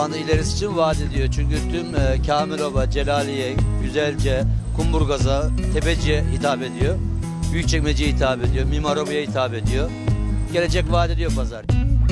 anda ilerisi için vaat ediyor. Çünkü tüm Kamilova, Celaliye, Güzelce, Kumburgaz'a, Tepeci'ye hitap ediyor. Büyükçekmece'ye hitap ediyor. Mimarova'ya hitap ediyor. Gelecek vaat ediyor pazar.